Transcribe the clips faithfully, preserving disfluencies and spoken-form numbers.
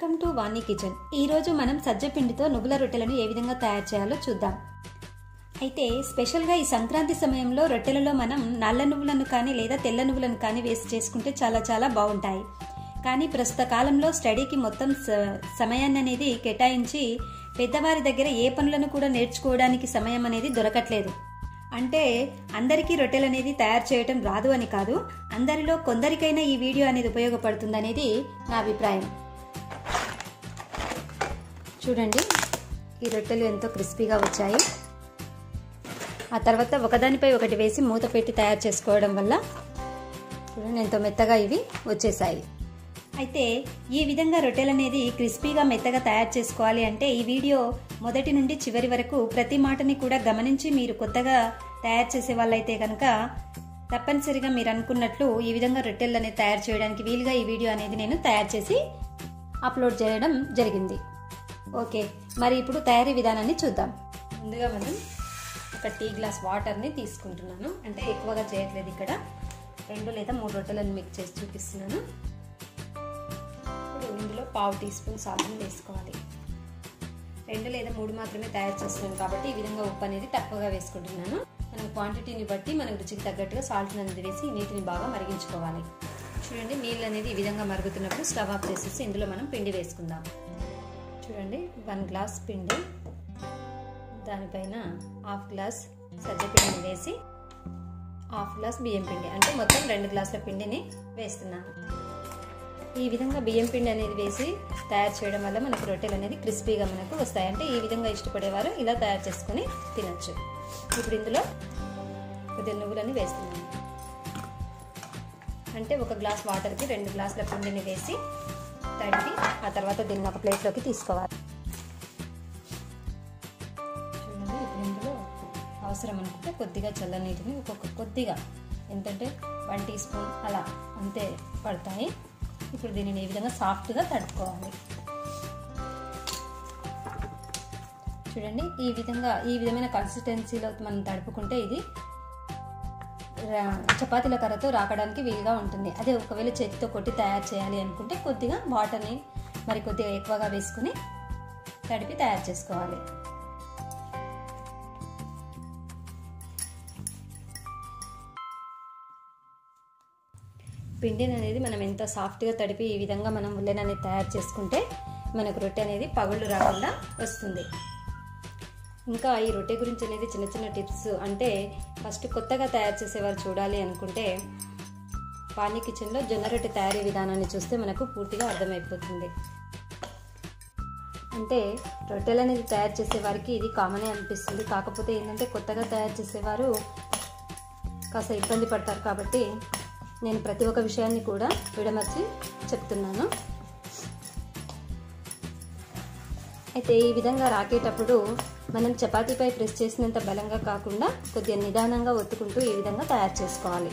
Welcome to Vani kitchen. ఈరోజు మనం సజ్జపిండితో నువ్వుల రొట్టెలను ఏ విధంగా తయారు చేయాలో చూద్దాం. అయితే స్పెషల్గా ఈ సంక్రాంతి సమయంలో రొట్టెలలో మనం నల్ల నువ్వులను కానీ లేదా తెల్ల నువ్వులను కానీ వేసి చేసుకుంటే చాలా చాలా బాగుంటాయి. కానీ ప్రస్తుత కాలంలో స్టడీకి మొత్తం సమయాన్ని అనేది కేటాయించి పెద్దవారి దగ్గర ఏ పనులను కూడా నేర్చుకోవడానికి సమయం అనేది దొరకట్లేదు. అంటే అందరికీ రొట్టెలు అనేది తయారు చేయటం రాదు అని కాదు, అందరిలో కొందరికైనా ఈ వీడియో అనేది ఉపయోగపడుతుంది అనేది నా అభిప్రాయం. చూడండి, ఈ రొట్టెలు ఎంతో క్రిస్పీగా వచ్చాయి. ఆ తర్వాత ఒకదానిపై ఒకటి వేసి మూత పెట్టి తయారు చేసుకోవడం వల్ల చూడండి ఎంతో మెత్తగా ఇవి వచ్చేసాయి. అయితే ఈ విధంగా రొట్టెలు అనేది క్రిస్పీగా మెత్తగా తయారు చేసుకోవాలి అంటే ఈ వీడియో మొదటి నుండి చివరి వరకు ప్రతి మాటని కూడా గమనించి మీరు కొత్తగా తయారు చేసే వాళ్ళైతే కనుక తప్పనిసరిగా మీరు అనుకున్నట్లు ఈ విధంగా రొట్టెలు అనేది తయారు చేయడానికి వీలుగా ఈ వీడియో అనేది నేను తయారు చేసి అప్లోడ్ చేయడం జరిగింది. ఓకే, మరి ఇప్పుడు తయారీ విధానాన్ని చూద్దాం. ముందుగా మనం ఒక టీ గ్లాస్ వాటర్ని తీసుకుంటున్నాను. అంటే ఎక్కువగా చేయట్లేదు, ఇక్కడ రెండు లేదా మూడు రొట్టెలను మిక్స్ చేసి చూపిస్తున్నాను. ఇప్పుడు ఇందులో పావు టీ స్పూన్ సాల్ట్ని వేసుకోవాలి. రెండు లేదా మూడు మాత్రమే తయారు చేస్తున్నాను కాబట్టి ఈ విధంగా ఉప్పు అనేది తక్కువగా వేసుకుంటున్నాను. మనం క్వాంటిటీని బట్టి మనకు రుచికి తగ్గట్టుగా సాల్ట్ అనేది వేసి నీటిని బాగా మరిగించుకోవాలి. చూడండి, నీళ్ళు అనేది ఈ విధంగా మరుగుతున్నప్పుడు స్టవ్ ఆఫ్ చేసేసి ఇందులో మనం పిండి వేసుకుందాం. చూడండి, వన్ గ్లాస్ పిండి, దానిపైన హాఫ్ గ్లాస్ సజ్జపిండిని వేసి హాఫ్ గ్లాస్ బియ్యం పిండి, అంటే మొత్తం రెండు గ్లాసుల పిండిని వేస్తున్నాను. ఈ విధంగా బియ్యం పిండి అనేది వేసి తయారు చేయడం వల్ల మనకు రొట్టెలు అనేది క్రిస్పీగా మనకు వస్తాయి. అంటే ఈ విధంగా ఇష్టపడేవారు ఇలా తయారు చేసుకొని తినచ్చు. ఇప్పుడు ఇందులో కొద్దిగా నువ్వులని వేస్తున్నాను. అంటే ఒక గ్లాస్ వాటర్కి రెండు గ్లాసుల పిండిని వేసి తడిపి ఆ తర్వాత దీన్ని ఒక ప్లేట్లోకి తీసుకోవాలి. చూడండి, ఇప్పుడు ఇందులో అవసరం అనుకుంటే కొద్దిగా చల్లనీటిని ఒక్కొక్క కొద్దిగా ఎంతంటే వన్ టీ స్పూన్ అలా అంతే పడతాయి. ఇప్పుడు దీనిని ఈ విధంగా సాఫ్ట్గా తడుపుకోవాలి. చూడండి, ఈ విధంగా ఈ విధమైన కన్సిస్టెన్సీలో మనం తడుపుకుంటే ఇది చపాతీల కర్రతో రాకడానికి వీలుగా ఉంటుంది. అదే ఒకవేళ చేతితో కొట్టి తయారు చేయాలి అనుకుంటే కొద్దిగా వాటర్ని మరి కొద్దిగా ఎక్కువగా వేసుకుని తడిపి తయారు చేసుకోవాలి. పిండిని అనేది మనం ఎంత సాఫ్ట్గా తడిపి ఈ విధంగా మనం ఉల్లెన్ అనేది తయారు చేసుకుంటే మనకు రొట్టె అనేది పగుళ్ళు రాకుండా వస్తుంది. ఇంకా ఈ రొట్టె గురించి అనేది చిన్న చిన్న టిప్స్, అంటే ఫస్ట్ కొత్తగా తయారు చేసేవారు చూడాలి అనుకుంటే వాణి కిచెన్లో జొన్న రొట్టె తయారీ విధానాన్ని చూస్తే మనకు పూర్తిగా అర్థమైపోతుంది. అంటే రొట్టెలు అనేది తయారు చేసేవారికి ఇది కామనే అనిపిస్తుంది. కాకపోతే ఏంటంటే కొత్తగా తయారు చేసేవారు కాస్త ఇబ్బంది పడతారు. కాబట్టి నేను ప్రతి ఒక్క విషయాన్ని కూడా విడమర్చి చెప్తున్నాను. అయితే ఈ విధంగా రాకేటప్పుడు మనం చపాతీపై ప్రెస్ చేసినంత బలంగా కాకుండా కొద్దిగా నిదానంగా ఒత్తుకుంటూ ఈ విధంగా తయారు చేసుకోవాలి.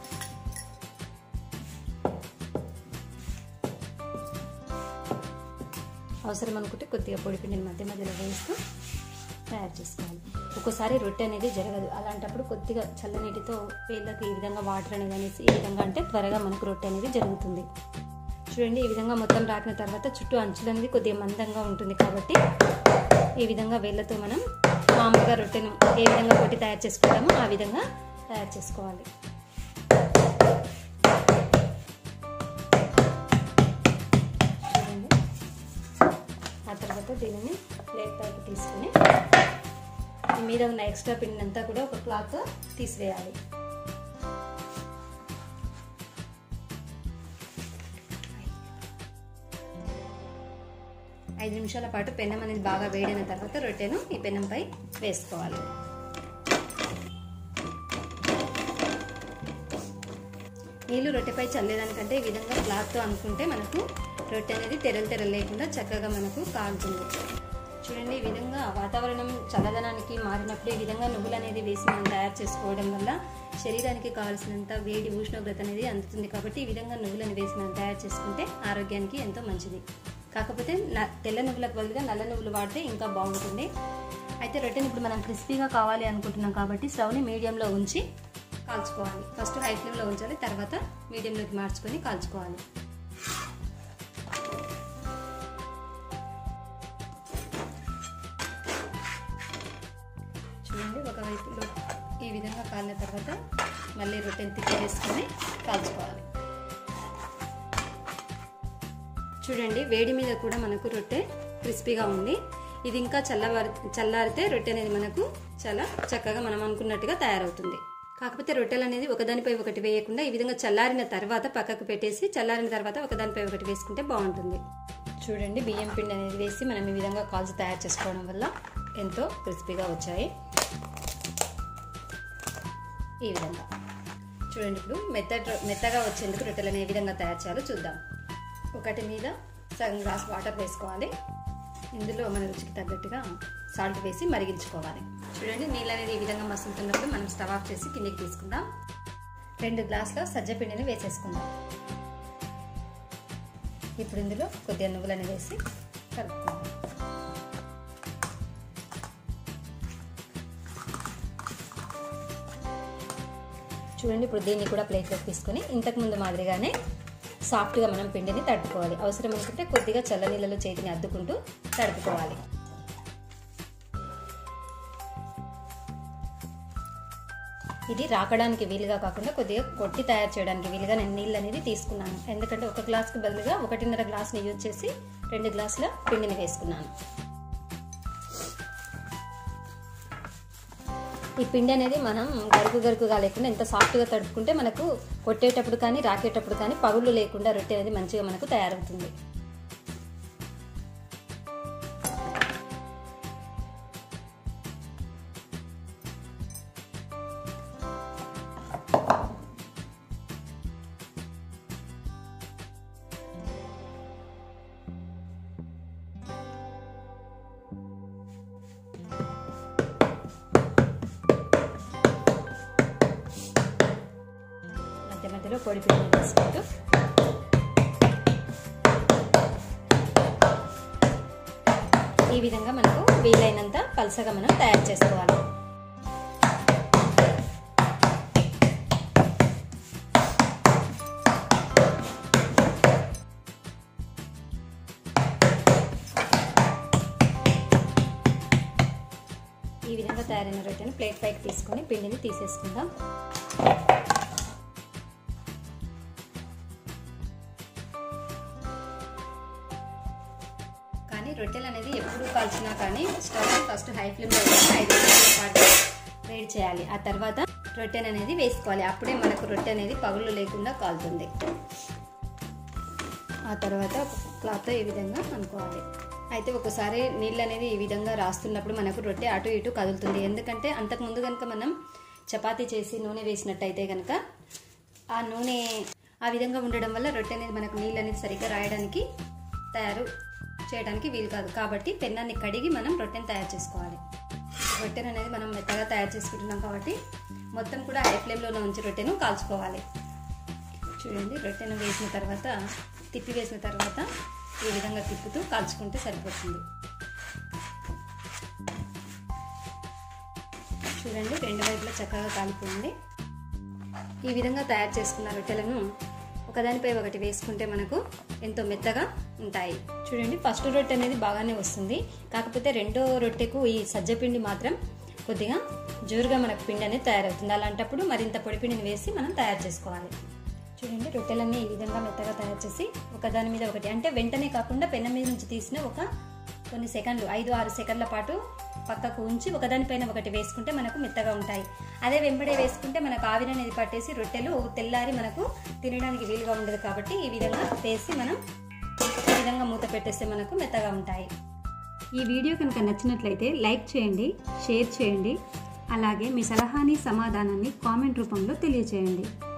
అవసరం అనుకుంటే కొద్దిగా పొడి పిండిని మధ్య మధ్యలో వేస్తూ తయారు చేసుకోవాలి. ఒక్కోసారి రొట్టె అనేది జరగదు, అలాంటప్పుడు కొద్దిగా చల్లనీటితో వేళ్ళకి ఈ విధంగా వాటర్ అనేది అనేసి ఈ విధంగా అంటే త్వరగా మనకు రొట్టె అనేది జరుగుతుంది. చూడండి, ఈ విధంగా మొత్తం రాకిన తర్వాత చుట్టూ అంచులు అనేది కొద్దిగా మందంగా ఉంటుంది కాబట్టి ఈ విధంగా వేళ్ళతో మనం మామూలుగా రొట్టెను ఏ విధంగా కొట్టి తయారు చేసుకుంటామో ఆ విధంగా తయారు చేసుకోవాలి. చూడండి, ఆ తర్వాత దీనిని ప్లేట్ పైకి తీసుకుని మీద ఉన్న ఎక్స్ట్రా పిండి అంతా కూడా ఒక క్లాత్ తీసివేయాలి. ఐదు నిమిషాల పాటు పెనం అనేది బాగా వేడిన తర్వాత రొట్టెను ఈ పెనంపై వేసుకోవాలి. నీళ్ళు రొట్టెపై చల్లేదానికంటే ఈ విధంగా క్లాత్తో అనుకుంటే మనకు రొట్టె అనేది తెరలు తెరలు లేకుండా చక్కగా మనకు కాలుతుంది. చూడండి, ఈ విధంగా వాతావరణం చల్లదనానికి మారినప్పుడు ఈ విధంగా నువ్వులు అనేది వేసి మనం తయారు చేసుకోవడం వల్ల శరీరానికి కావాల్సినంత వేడి ఉష్ణోగ్రత అనేది అందుతుంది. కాబట్టి ఈ విధంగా నువ్వులను వేసి మనం తయారు చేసుకుంటే ఆరోగ్యానికి ఎంతో మంచిది. కాకపోతే తెల్ల నువ్వులకు బదులుగా నల్ల నువ్వులు వాడితే ఇంకా బాగుంటుంది. అయితే రొట్టెని ఇప్పుడు మనం క్రిస్పీగా కావాలి అనుకుంటున్నాం కాబట్టి స్టవ్ని మీడియంలో ఉంచి కాల్చుకోవాలి. ఫస్ట్ హై ఫ్లేమ్లో ఉంచాలి, తర్వాత మీడియంలోకి మార్చుకొని కాల్చుకోవాలి. ఒకవైపులో ఈ విధంగా కాలిన తర్వాత మళ్ళీ రొట్టెని తిప్పి వేసుకొని కాల్చుకోవాలి. చూడండి వేడి మీద కూడా మనకు రొట్టె క్రిస్పీగా ఉంది. ఇది ఇంకా చల్లవారి చల్లారితే రొట్టె అనేది మనకు చాలా చక్కగా మనం అనుకున్నట్టుగా తయారవుతుంది. కాకపోతే రొట్టెలు అనేది ఒకదానిపై ఒకటి వేయకుండా ఈ విధంగా చల్లారిన తర్వాత పక్కకు పెట్టేసి చల్లారిన తర్వాత ఒకదానిపై ఒకటి వేసుకుంటే బాగుంటుంది. చూడండి బియ్యం పిండి అనేది వేసి మనం ఈ విధంగా కాల్చి తయారు చేసుకోవడం వల్ల ఎంతో క్రిస్పీగా వచ్చాయి. ఈ విధంగా చూడండి. ఇప్పుడు మెత్త మెత్తగా వచ్చేందుకు రొట్టెలను ఏ విధంగా తయారు చేయాలో చూద్దాం. ఒకటి మీద సగం గ్లాస్ వాటర్ వేసుకోవాలి. ఇందులో మన రుచికి తగ్గట్టుగా సాల్ట్ వేసి మరిగించుకోవాలి. చూడండి నీళ్ళు అనేది ఈ విధంగా మసులుతున్నప్పుడు మనం స్టవ్ ఆఫ్ చేసి కిందికి తీసుకుందాం. రెండు గ్లాసుల సజ్జ పిండిని వేసేసుకుందాం. ఇప్పుడు ఇందులో కొద్దిగా నువ్వులను వేసి కలుపుకుందాం. చూడండి ఇప్పుడు దీన్ని కూడా ప్లేట్లోకి తీసుకొని ఇంతకుముందు మాదిరిగానే సాఫ్ట్గా మనం పిండిని తడుపుకోవాలి. అవసరం అనుకుంటే కొద్దిగా చల్లనీళ్ళలో చేతిని అద్దుకుంటూ తడుపుకోవాలి. ఇది రాకడానికి వీలుగా కాకుండా కొద్దిగా కొట్టి తయారు చేయడానికి వీలుగా నేను నీళ్ళు అనేది తీసుకున్నాను. ఎందుకంటే ఒక గ్లాస్కి బదులుగా ఒకటిన్నర గ్లాస్ని యూజ్ చేసి రెండు గ్లాసుల పిండిని వేసుకున్నాను. ఈ పిండి అనేది మనం గరుకు గరుకుగా లేకుండా ఎంత సాఫ్ట్గా తడుపుకుంటే మనకు కొట్టేటప్పుడు కానీ రాకేటప్పుడు కానీ పగుళ్ళు లేకుండా రొట్టె అనేది మంచిగా మనకు తయారవుతుంది. మధ్యలో పొడి పిండి వేసుకుంటూ ఈ విధంగా మనకు వీలైనంత పల్చగా మనం తయారు చేసుకోవాలి. ఈ విధంగా తయారైన రొట్టెని ప్లేట్ పైకి తీసుకొని పిండిని తీసేసుకుందాం. రొట్టెలు అనేది ఎప్పుడు కాల్చినా కానీ స్టవ్ ఫస్ట్ హై ఫ్లేమ్లో వేసి ఐదు నిమిషాల పాటు వేడి చేయాలి. ఆ తర్వాత రొట్టెను అనేది వేసుకోవాలి. అప్పుడే మనకు రొట్టె అనేది పగుళ్ళు లేకుండా కాలుతుంది. ఆ తర్వాత క్లాత్తో ఈ విధంగా అనుకోవాలి. అయితే ఒకసారి నీళ్ళు అనేది ఈ విధంగా రాస్తున్నప్పుడు మనకు రొట్టె అటు ఇటు కదులుతుంది. ఎందుకంటే అంతకుముందు కనుక మనం చపాతీ చేసి నూనె వేసినట్టయితే కనుక ఆ నూనె ఆ విధంగా ఉండడం వల్ల రొట్టె అనేది మనకు నీళ్ళు అనేది సరిగ్గా రాయడానికి తయారు చేయడానికి వీలు కాదు. కాబట్టి పెన్నాన్ని కడిగి మనం రొట్టెని తయారు చేసుకోవాలి. రొట్టెను అనేది మనం మెత్తగా తయారు చేసుకుంటున్నాం కాబట్టి మొత్తం కూడా హై ఫ్లేమ్లోనే ఉంచి రొట్టెను కాల్చుకోవాలి. చూడండి రొట్టెను వేసిన తర్వాత తిప్పి వేసిన తర్వాత ఈ విధంగా తిప్పుతూ కాల్చుకుంటే సరిపోతుంది. చూడండి రెండు వైపులా చక్కగా కాలిపోయింది. ఈ విధంగా తయారు చేసుకున్న రొట్టెలను ఒకదానిపై ఒకటి వేసుకుంటే మనకు ఎంతో మెత్తగా ఉంటాయి. చూడండి ఫస్ట్ రొట్టె అనేది బాగానే వస్తుంది. కాకపోతే రెండో రొట్టెకు ఈ సజ్జపిండి మాత్రం కొద్దిగా జోరుగా మనకు పిండి అనేది తయారవుతుంది. అలాంటప్పుడు మరింత పొడి పిండిని వేసి మనం తయారు చేసుకోవాలి. చూడండి రొట్టెలన్నీ ఈ విధంగా మెత్తగా తయారు చేసి ఒకదాని మీద ఒకటి అంటే వెంటనే కాకుండా పెనం మీద నుంచి తీసిన ఒక కొన్ని సెకండ్లు ఐదు ఆరు సెకండ్ల పాటు పక్కకు ఉంచి ఒకదానిపైన ఒకటి వేసుకుంటే మనకు మెత్తగా ఉంటాయి. అదే వెంబడే వేసుకుంటే మనకు ఆవిరి అనేది పట్టేసి రొట్టెలు తెల్లారి మనకు తినడానికి వీలుగా ఉండదు. కాబట్టి ఈ విధంగా వేసి మనం ఈ విధంగా మూత పెట్టేస్తే మనకు మెత్తగా ఉంటాయి. ఈ వీడియో కనుక నచ్చినట్లయితే లైక్ చేయండి, షేర్ చేయండి. అలాగే మీ సలహాని సమాధానాన్ని కామెంట్ రూపంలో తెలియచేయండి.